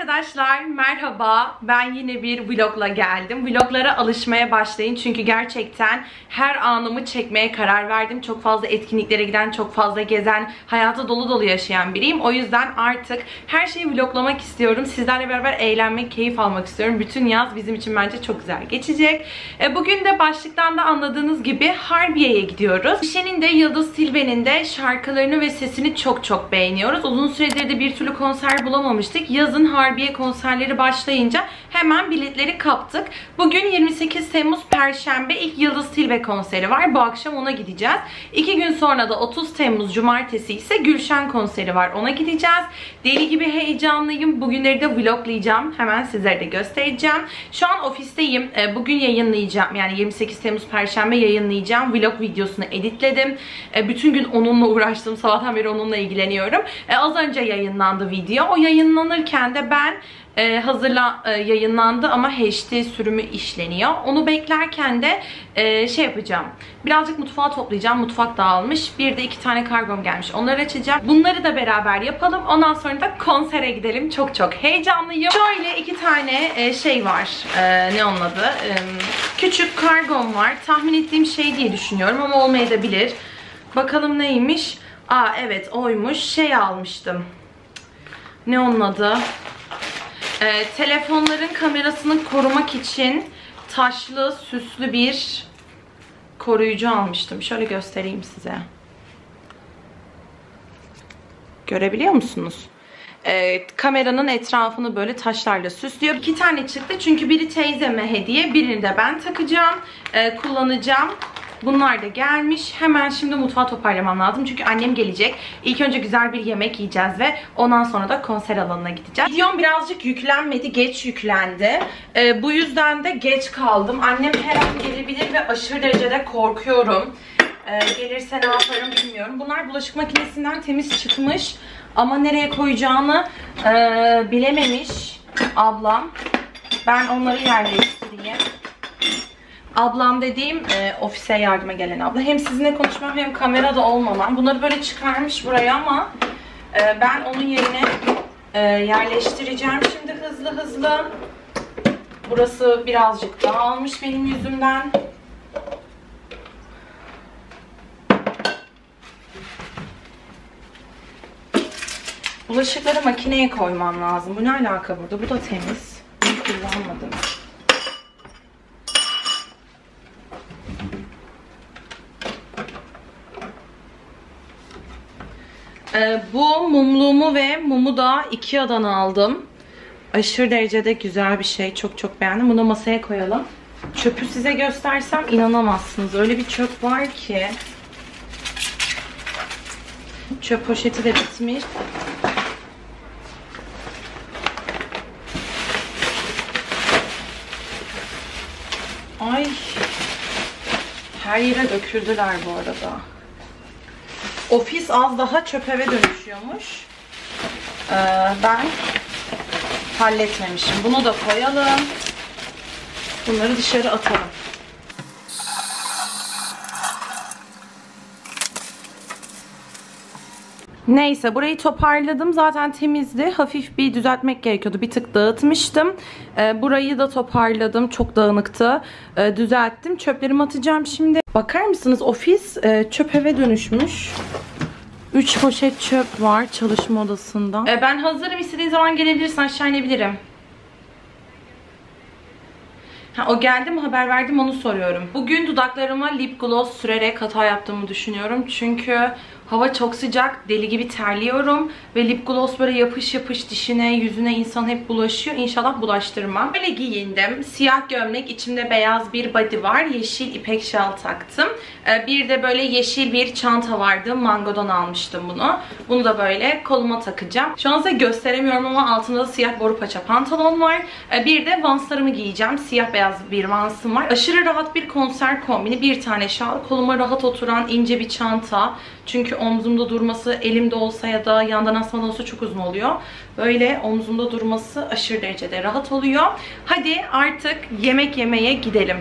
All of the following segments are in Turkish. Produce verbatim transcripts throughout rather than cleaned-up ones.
Arkadaşlar merhaba, ben yine bir vlogla geldim. Vloglara alışmaya başlayın çünkü gerçekten her anımı çekmeye karar verdim. Çok fazla etkinliklere giden, çok fazla gezen, hayatı dolu dolu yaşayan biriyim. O yüzden artık her şeyi vloglamak istiyorum. Sizlerle beraber eğlenmek, keyif almak istiyorum. Bütün yaz bizim için bence çok güzel geçecek. Bugün de başlıktan da anladığınız gibi Harbiye'ye gidiyoruz. Ayşe'nin de Yıldız Tilbe'nin de şarkılarını ve sesini çok çok beğeniyoruz. Uzun süredir de bir türlü konser bulamamıştık. Yazın Harbiye konserleri başlayınca hemen biletleri kaptık. Bugün yirmi sekiz Temmuz Perşembe ilk Yıldız Tilbe konseri var. Bu akşam ona gideceğiz. İki gün sonra da otuz Temmuz Cumartesi ise Gülşen konseri var. Ona gideceğiz. Deli gibi heyecanlıyım. Bugünleri de vloglayacağım. Hemen sizlere de göstereceğim. Şu an ofisteyim. Bugün yayınlayacağım. Yani yirmi sekiz Temmuz Perşembe yayınlayacağım. Vlog videosunu editledim. Bütün gün onunla uğraştım. Sabahtan beri onunla ilgileniyorum. Az önce yayınlandı video. O yayınlanırken de ben Ee, hazırla e, yayınlandı ama H D sürümü işleniyor. Onu beklerken de e, şey yapacağım. Birazcık mutfağı toplayacağım. Mutfak dağılmış. Bir de iki tane kargom gelmiş. Onları açacağım. Bunları da beraber yapalım. Ondan sonra da konsere gidelim. Çok çok heyecanlıyım. Şöyle iki tane e, şey var. E, ne onun adı? E, küçük kargom var. Tahmin ettiğim şey diye düşünüyorum ama olmayabilir. Bakalım neymiş? Aa evet oymuş. Şey almıştım. Ne onun adı? Ee, telefonların kamerasını korumak için taşlı, süslü bir koruyucu almıştım. Şöyle göstereyim size. Görebiliyor musunuz? Ee, kameranın etrafını böyle taşlarla süslüyor. İki tane çıktı çünkü biri teyzeme hediye, birini de ben takacağım, ee, kullanacağım. Bunlar da gelmiş. Hemen şimdi mutfağı toparlamam lazım. Çünkü annem gelecek. İlk önce güzel bir yemek yiyeceğiz ve ondan sonra da konser alanına gideceğiz. Videom birazcık yüklenmedi. Geç yüklendi. Ee, bu yüzden de geç kaldım. Annem her an gelebilir ve aşırı derecede korkuyorum. Ee, gelirse ne yaparım bilmiyorum. Bunlar bulaşık makinesinden temiz çıkmış. Ama nereye koyacağını e, bilememiş ablam. Ben onları yerleştireyim. Ablam dediğim e, ofise yardıma gelen abla. Hem sizinle konuşmam hem kamerada olmamam. Bunları böyle çıkarmış buraya ama e, ben onun yerine e, yerleştireceğim. Şimdi hızlı hızlı. Burası birazcık dağılmış benim yüzümden. Bulaşıkları makineye koymam lazım. Bu ne alaka burada? Bu da temiz. Bunu kullanmadım. Ee, bu mumluğumu ve mumu da Ikea'dan aldım. Aşırı derecede güzel bir şey. Çok çok beğendim. Bunu masaya koyalım. Çöpü size göstersem inanamazsınız. Öyle bir çöp var ki. Çöp poşeti de bitmiş. Ay. Her yere döküldüler bu arada. Ofis az daha çöp eve dönüşüyormuş. Ee, ben halletmemişim. Bunu da koyalım. Bunları dışarı atalım. Neyse burayı toparladım. Zaten temizdi. Hafif bir düzeltmek gerekiyordu. Bir tık dağıtmıştım. Ee, burayı da toparladım. Çok dağınıktı. Ee, düzelttim. Çöplerimi atacağım şimdi. Bakar mısınız? Ofis e, çöp eve dönüşmüş. üç poşet çöp var çalışma odasında. Ee, ben hazırım. İstediğin zaman gelebilirsin. Aşağı inebilirim. Ha, o geldi mi haber verdim onu soruyorum. Bugün dudaklarıma lip gloss sürerek hata yaptığımı düşünüyorum. Çünkü hava çok sıcak. Deli gibi terliyorum. Ve lip gloss böyle yapış yapış dişine, yüzüne insan hep bulaşıyor. İnşallah bulaştırmam. Böyle giyindim. Siyah gömlek, içimde beyaz bir body var. Yeşil ipek şal taktım. Bir de böyle yeşil bir çanta vardı. Mango'dan almıştım bunu. Bunu da böyle koluma takacağım. Şu an size gösteremiyorum ama altında da siyah boru paça pantolon var. Bir de vanslarımı giyeceğim. Siyah beyaz bir vansım var. Aşırı rahat bir konser kombini. Bir tane şal. Koluma rahat oturan ince bir çanta. Çünkü omzumda durması elimde olsa ya da yandan asmadan olsa çok uzun oluyor. Böyle omzumda durması aşırı derecede rahat oluyor. Hadi artık yemek yemeye gidelim.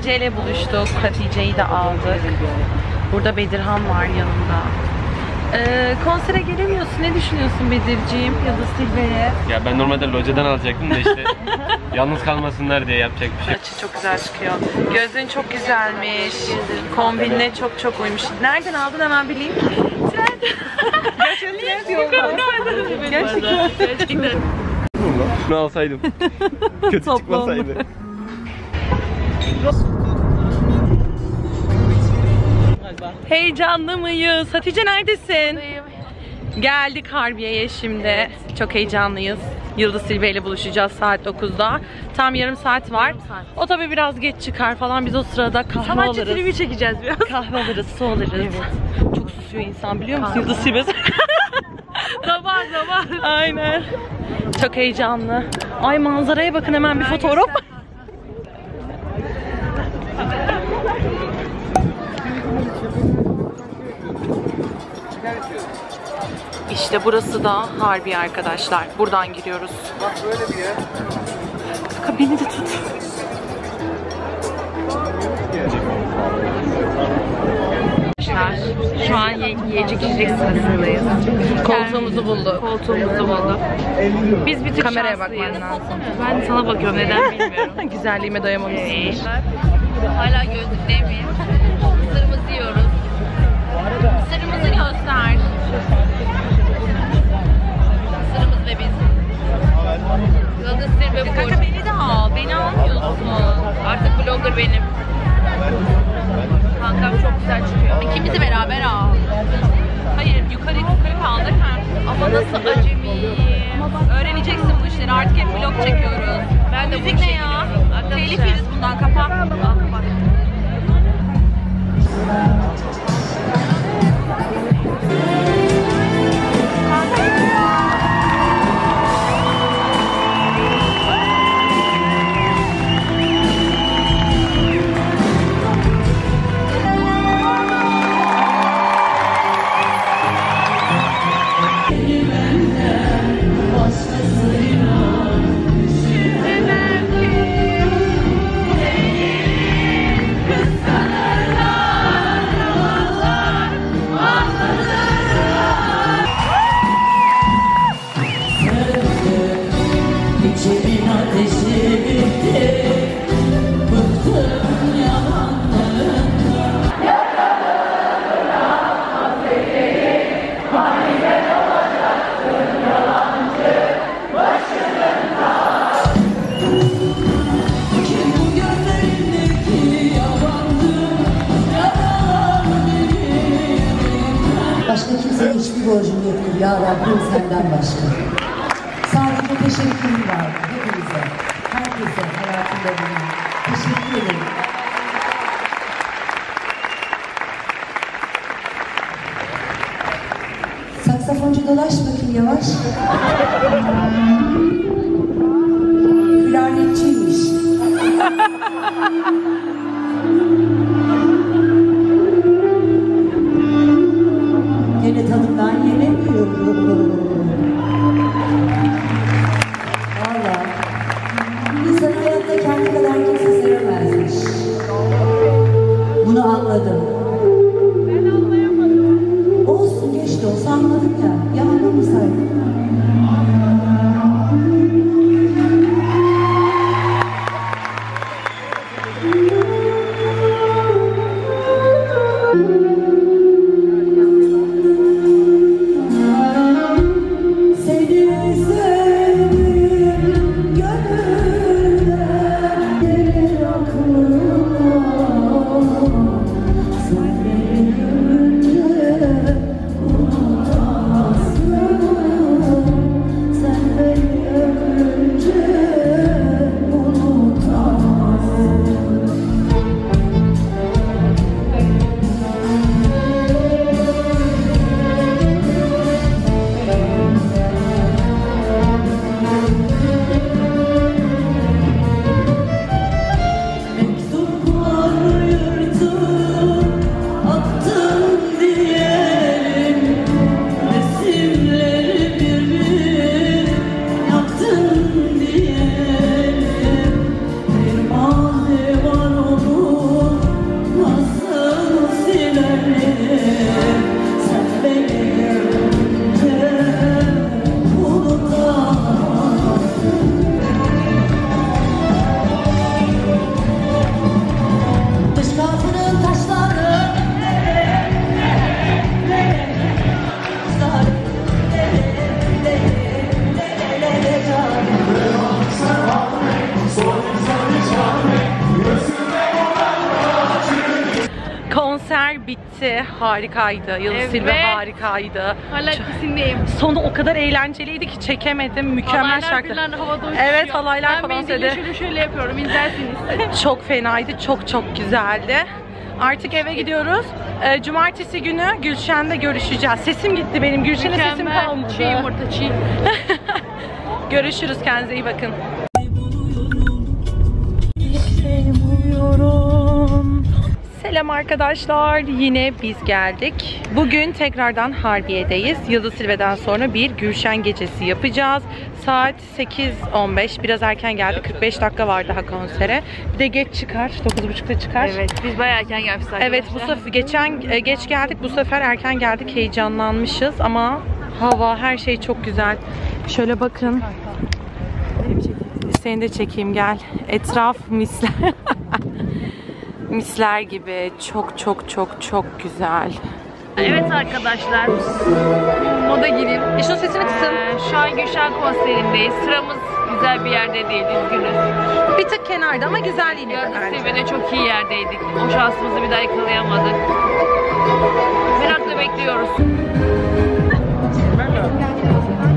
Hatice ile buluştuk. Hatice'yi de aldık. Burada Bedirhan var yanımda. Ee, konsere gelemiyorsun. Ne düşünüyorsun Bedirciğim? Yıldız Tilbe'ye? Ya ben normalde locadan alacaktım da işte yalnız kalmasınlar diye yapacak bir şey. Açı çok güzel çıkıyor. Gözlüğün çok güzelmiş. Kombinle çok çok uymuş. Nereden aldın hemen bileyim. Gerçekten diyorlar. Gerçekten. Gerçekten. Bunu alsaydım. Kötü çıkmasaydı. Heyecanlı mıyız? Hatice neredesin? Geldik Harbiye'ye şimdi. Evet. Çok heyecanlıyız. Yıldız Tilbe ile buluşacağız saat dokuzda. Tam yarım saat var. Yarım saat. O tabi biraz geç çıkar falan. Biz o sırada kahve Sanatçı alırız. Sanatçı tribi çekeceğiz biraz. Kahve alırız, su alırız. Evet. Çok susuyor insan biliyor musun? Yıldız Tilbe. Zaman zaman. Aynen. Çok heyecanlı. Ay manzaraya bakın hemen bir fotoğraf. İşte burası da Harbiye arkadaşlar. Buradan giriyoruz. Bak böyle bir yer. Kanka beni de tut. Şu an yiyecek içecek sırasındayız. Koltuğumuzu bulduk. Koltuğumuzu bulduk. Biz bir tık kameraya bakman lazım. Ben sana bakıyorum neden bilmiyorum. Güzelliğime doyamamışsın. Hala gözlükteyim. Mısırımızı yiyoruz. Mısırımızı göster. Mısırımız ve biz. Yıldız Tilbe bu. Kanka beni de al. Beni almıyorsun. Artık blogger benim. Kankam çok güzel çıkıyor. İkimizi beraber al. Hayır yukarı yukarı kaldır. Ama nasıl acemi. Öğreneceksin bu işleri. Artık hep vlog çekiyoruz. Ben de müzik ne ya? Telif yeriz bundan. Kapat. Al kapat. Başka kimseye hiçbir borcum yoktur ya Rabbim senden başka. Sadece teşekkürüm var hepinize, herkese hayatımda bulunan. Teşekkür ederim. Saksafoncu dolaş bakayım yavaş. Klarnetçiymiş. Yine tadımdan yenemiyorum. Valla. İnsan hayatta kendi kadar kimse sevemezmiş. Bunu anladım. Ben anlayamadım. Olsun geç de olsa anladım ya. Ya anlamasaydım. Konser bitti. Harikaydı. Yıldız Evet. Silve harikaydı. Hala etkisindeyim. Sonu o kadar eğlenceliydi ki çekemedim. Mükemmel Halaylar şarkılar. falan havada uçuşuyor. Evet, halaylar ben falan Ben söyledi. şöyle şöyle yapıyorum. İzlersiniz. Çok fenaydı. Çok çok güzeldi. Artık eve gidiyoruz. Ee, Cumartesi günü Gülşen'de görüşeceğiz. Sesim gitti benim. Gülşen'e sesim kalmadı. Çiğ yumurta çiğ. Görüşürüz. Kendinize iyi bakın. Selam arkadaşlar. Yine biz geldik. Bugün tekrardan Harbiye'deyiz. Yıldız Silve'den sonra bir Gülşen gecesi yapacağız. Saat sekiz on beş. Biraz erken geldik. kırk beş dakika var daha konsere. Bir de geç çıkar. dokuz buçukta çıkar. Evet, biz bayağı erken gelmişiz arkadaşlar. Evet, bu sefer geçen e, geç geldik. Bu sefer erken geldik. Heyecanlanmışız ama hava, her şey çok güzel. Şöyle bakın. Seni de çekeyim, gel. Etraf misler. Misler gibi. Çok çok çok çok güzel. Evet arkadaşlar. Moda gireyim. E şunun sesini kısın. Ee, şu an Gülşen konserindeyiz. Sıramız güzel bir yerde değil, üzgünüz. Bir tık kenarda ama güzel yine de Yıldız bence. Silve'de çok iyi yerdeydik. O şansımızı bir daha yakalayamadık. Merakla bekliyoruz.